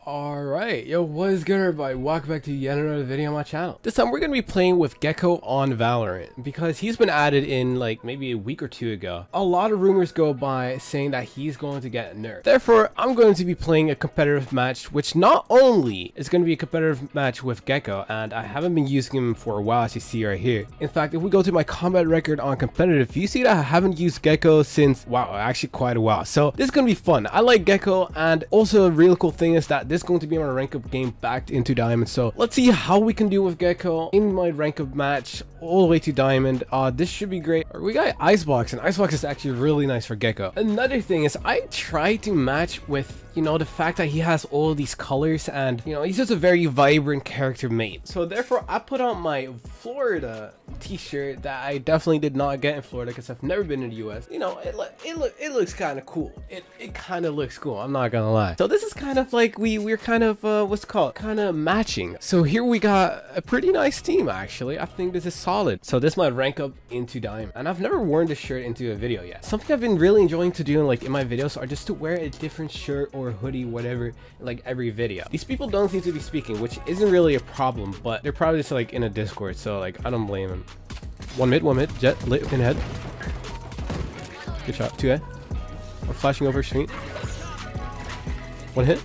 Alright, yo, what is good everybody? Welcome back to yet another video on my channel. This time we're going to be playing with Gecko on Valorant because he's been added in like maybe a week or two ago. A lot of rumors go by saying that he's going to get nerfed. Therefore, I'm going to be playing a competitive match, which not only is going to be a competitive match with Gecko, and I haven't been using him for a while, as you see right here. In fact, if we go to my combat record on competitive, you see that I haven't used Gecko since, wow, actually quite a while. So this is going to be fun. I like Gecko, and also a real cool thing is that this is going to be my rank up game back into Diamond. So let's see how we can do with Gecko in my rank up match all the way to Diamond. This should be great. We got Icebox, and Icebox is actually really nice for Gecko. Another thing is I try to match with, you know, the fact that he has all these colors, and you know, he's just a very vibrant character mate. So therefore I put on my Florida t-shirt that I definitely did not get in Florida because I've never been in the US. You know, it looks kind of cool. It kind of looks cool, I'm not gonna lie. So this is kind of like we're kind of what's it called, kind of matching. So here we got a pretty nice team actually. I think this is solid. So this might rank up into Diamond, and I've never worn this shirt into a video yet. Something I've been really enjoying to do like in my videos are just to wear a different shirt or hoodie, whatever, like every video. These people don't seem to be speaking, which isn't really a problem, but they're probably just like in a Discord, so like I don't blame them. One mid, jet lit in head. Good shot. 2A. I'm flashing over screen. One hit.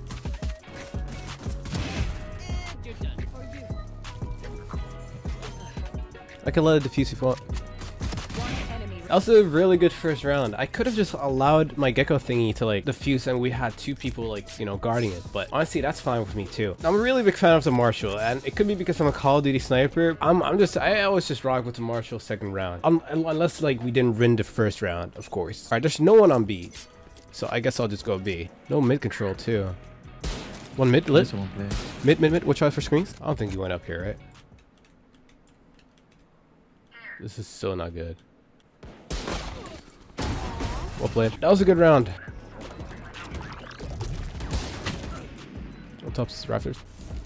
I can let it defuse if you want. That was a really good first round. I could have just allowed my Gecko thingy to like defuse and we had two people like, you know, guarding it, but honestly that's fine with me too. I'm a really big fan of the Marshall, and it could be because I'm a Call of Duty sniper. I always just rock with the Marshall second round, unless like we didn't win the first round, of course. All right, there's no one on B, so I guess I'll just go B. No mid control too. One mid lit. Mid. Watch out for screens. I don't think you went up here, right? This is so not good. Well played. That was a good round. On top of rafters.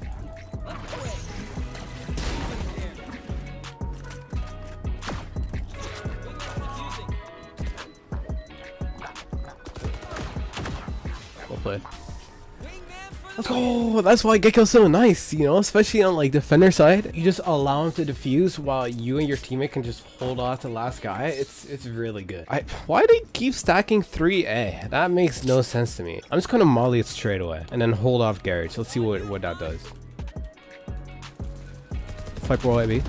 Well played. Let's go! That's why Gecko's so nice, you know, especially on like defender side. You just allow him to defuse while you and your teammate can just hold off the last guy. It's really good. Why do they keep stacking 3A? That makes no sense to me. I'm just gonna molly it straight away and then hold off Garage. Let's see what that does. Fight roll AB.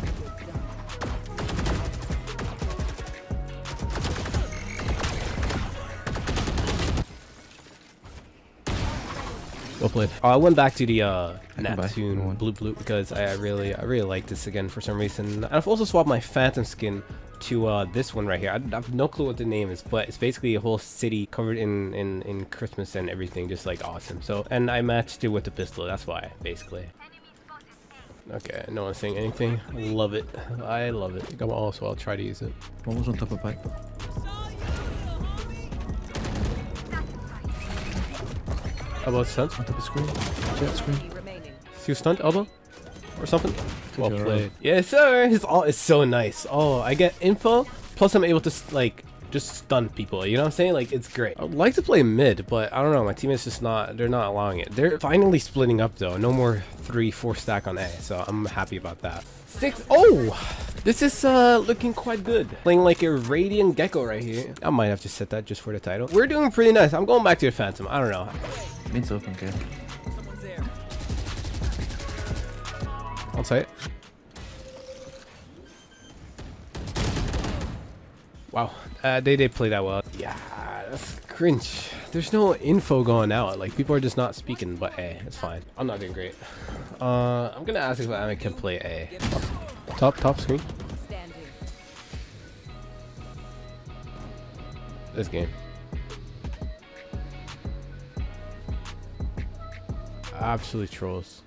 Well played. I went back to the Neptune blue because I really like this again for some reason. And I've also swapped my Phantom skin to this one right here. I have no clue what the name is, but it's basically a whole city covered in Christmas and everything, just like awesome. So, and I matched it with the pistol. That's why, basically. Okay, no one's saying anything. I love it. I love it. I got my ult, so I'll try to use it. One was on top of pipe. Elbow stunt. On top of screen. Jet screen. See you stunt elbow or something. Well played. Yes sir. His ult is so nice. Oh, I get info plus I'm able to like just stun people, you know what I'm saying? Like, it's great. I'd like to play mid, but I don't know, my teammates just they're not allowing it. They're finally splitting up though. No more 3-4 stack on A, so I'm happy about that. 6. Oh, this is looking quite good. Playing like a Radiant Gecko right here. I might have to set that just for the title. We're doing pretty nice. I'm going back to the Phantom. I don't know. Mid's open, okay. On site. Wow, they did play that well. Yeah, that's cringe. There's no info going out. Like, people are just not speaking, but hey, it's fine. I'm not doing great. I'm gonna ask if Amit can play A. Top screen. This game. Absolutely trolls.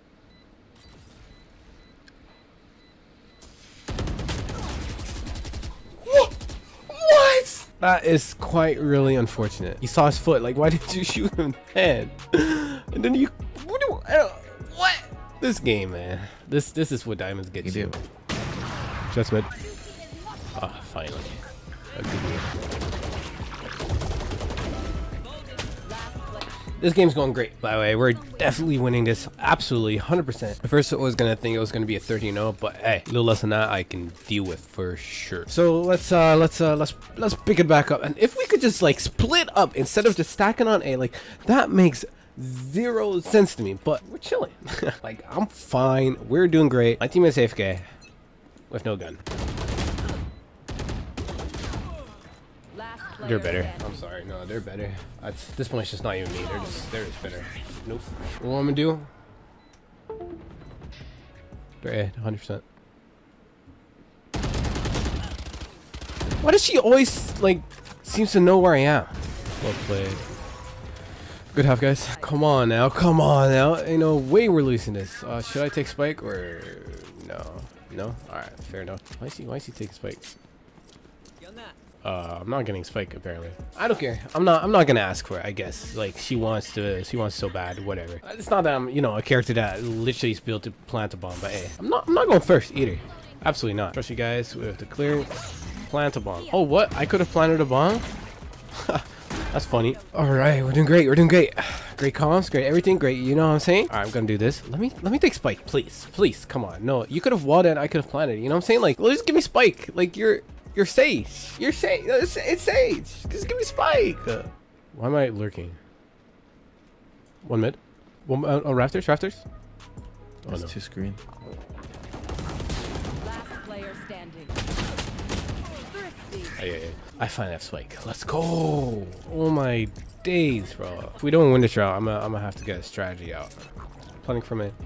That is quite really unfortunate. You saw his foot. Like, why did you shoot him then? And then you... What? This game, man. This is what diamonds get you. Just mid. Ah, finally. A good game. This game's going great, by the way. We're definitely winning this. Absolutely, 100%. At first, I was gonna think it was gonna be a 13-0, but hey, a little less than that I can deal with for sure. So let's pick it back up. And if we could just like split up instead of just stacking on A, like that makes zero sense to me. But we're chilling. Like I'm fine. We're doing great. My team is AFK with no gun. They're better. I'm sorry. No, they're better. At this point, it's just not even me. They're just better. Nope. What I'm gonna do? They're 100%. Why does she always like seems to know where I am? Well played. Good half, guys. Come on now. Come on now. Ain't no way we're losing this. Should I take Spike or no? No. All right. Fair enough. Why is he taking Spike? I'm not getting Spike apparently. I don't care. I'm not gonna ask for it, I guess. Like she wants so bad, whatever. It's not that I'm, you know, a character that literally is built to plant a bomb, but hey, I'm not going first either. Absolutely not. Trust you guys with the clearance. Plant a bomb. Oh, what? I could have planted a bomb? That's funny. Alright, we're doing great. We're doing great. Great comms, great everything, great. You know what I'm saying? Alright, I'm gonna do this. Let me take Spike, please. Please, come on. No, you could have walled it, I could have planted. You know what I'm saying? Like, well, just give me Spike. Like you're Sage. You're Sage. It's Sage. Just give me Spike. Why am I lurking? One mid. One rafters. Rafters. Oh That's no. 2 screen. Last player standing. Oh, yeah. I finally have Spike. Let's go. Oh my days, bro. If we don't win this round, I'm gonna have to get a strategy out. Planning for me.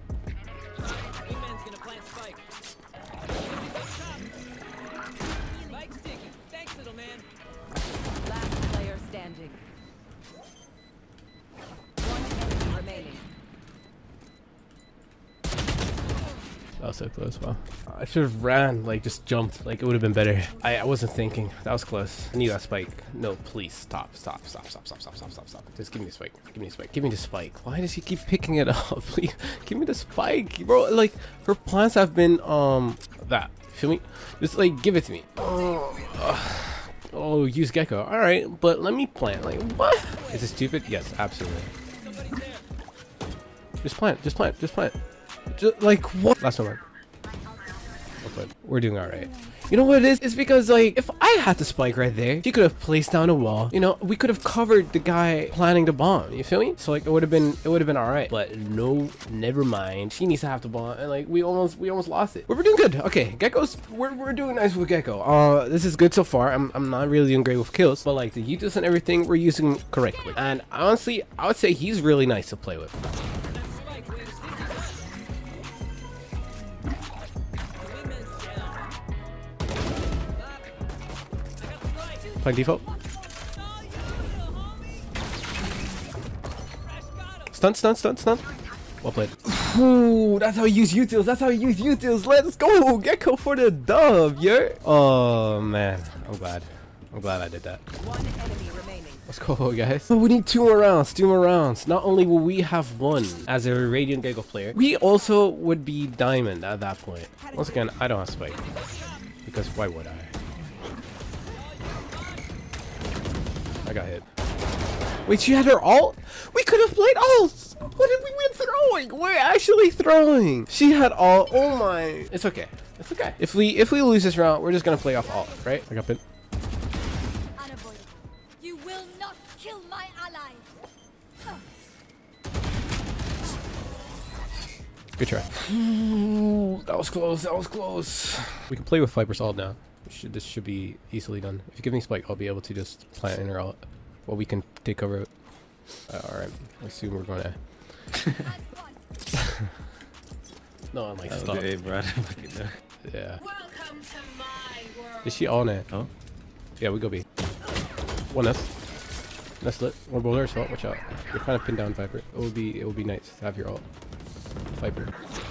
That was so close. Wow. I should have ran, like just jumped, like it would have been better. I wasn't thinking. That was close. I need that Spike. No, please stop. Just give me the Spike. Give me the Spike. Give me the Spike. Why does he keep picking it up? Please give me the Spike, bro. Like her plans have been that. Feel me? Just like give it to me. Oh, use Gecko. All right, but let me plant. Like what? Is it stupid? Yes, absolutely. Just plant. Just plant. Just plant. Just, like what? Last one. Okay, we're doing all right. You know what it is? It's because like if I had the Spike right there, she could have placed down a wall. You know, we could have covered the guy planting the bomb. You feel me? So like it would have been all right. But no, never mind. She needs to have the bomb, and like we almost lost it. But we're doing good. Okay, Gecko's we're doing nice with Gecko. This is good so far. I'm not really doing great with kills, but like the Utus and everything we're using correctly. And honestly, I would say he's really nice to play with. Playing default. Stun. Well played. Ooh, that's how you use utils. That's how you use utils. Let's go. Gecko for the dub, yeah. Oh man, I'm glad I did that. One enemy remaining. Let's go, guys. Oh, we need 2 more rounds. 2 more rounds. Not only will we have won as a Radiant Gecko player, we also would be diamond at that point. Once again, I don't have Spike because why would I? I got hit. Wait, she had her ult? We could have played ults! What did we win throwing? We're actually throwing. She had ult. Oh my. It's okay. It's okay. If we lose this round, we're just gonna play off ult, right? I got pin. You will not kill my allies. Good try. That was close. That was close. We can play with Viper's ult now. This should be easily done. If you give me Spike, I'll be able to just plant in her ult. Well, we can take cover of it. Alright, I assume we're gonna... No, I'm like, stop. Okay, Brad. Yeah. Is she all net? Oh? Yeah, we go B. One S. That's lit. One bowler as well. Watch out. You're kind of pinned down, Viper. It would be nice to have your ult. Viper.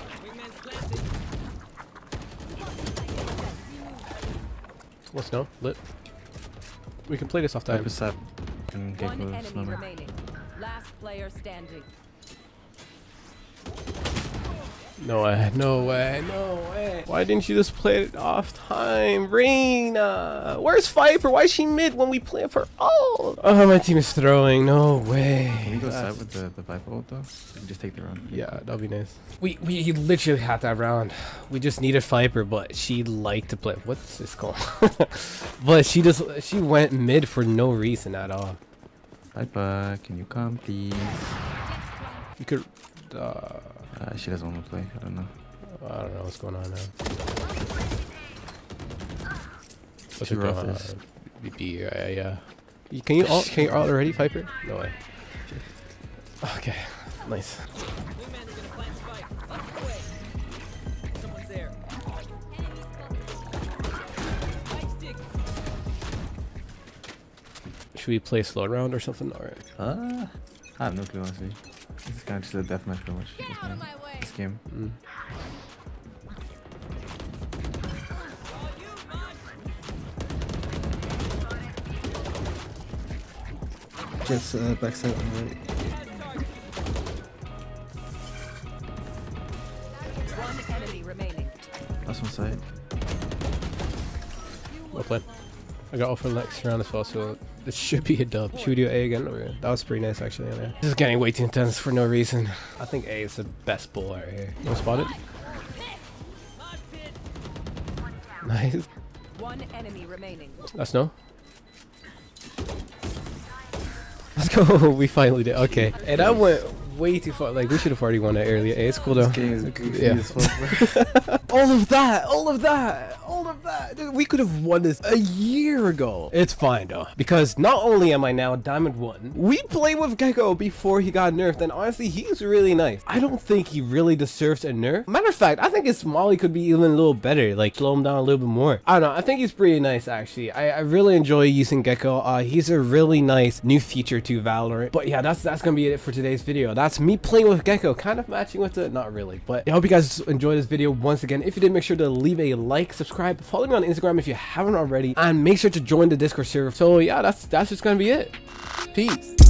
What's no? Lit. We can play this off time. One enemy remaining. Last player standing. No way, no way, no way. Why didn't you just play it off time? Reina! Where's Viper? Why is she mid when we play for all? Oh, my team is throwing. No way. Can you go side with the Viper ult though? You can just take the round. Yeah, that'd be nice. We literally had that round. We just needed Viper, but she liked to play. What's this called? But she went mid for no reason at all. Viper, can you come please? You could. She doesn't want to play. I don't know. I don't know what's going on now. What's Too it rough going on? is. BP, yeah. Can you ult already, Viper? No way. Okay, nice. Should we play slow round or something? Alright. I have no clue honestly. This is kind of just a deathmatch pretty much. This game. Just backside on the right. One enemy remaining. Last one side. Well played. I got off for the next round as well, so this should be a dub. Should we do A again? Or, that was pretty nice actually. Yeah. This is getting way too intense for no reason. I think A is the best bull right here. No spotted. Nice. One enemy remaining. That's no. Let's go. We finally did. Okay. Hey, that went way too far. Like, we should have already won that earlier. Hey, it's cool though. Yeah. All of that. Dude, we could have won this a year ago. It's fine though, because not only am I now Diamond 1, we played with Gekko before he got nerfed, and honestly, he's really nice. I don't think he really deserves a nerf. Matter of fact, I think his Molly could be even a little better, like slow him down a little bit more. I don't know. I think he's pretty nice actually. I really enjoy using Gekko. He's a really nice new feature to Valorant. But yeah, that's gonna be it for today's video. That's me playing with Gekko, kind of matching with it, not really. But I hope you guys enjoyed this video once again. If you did, make sure to leave a like, subscribe, follow me on Instagram if you haven't already, and make sure to join the Discord server. So yeah, that's just gonna be it. Peace.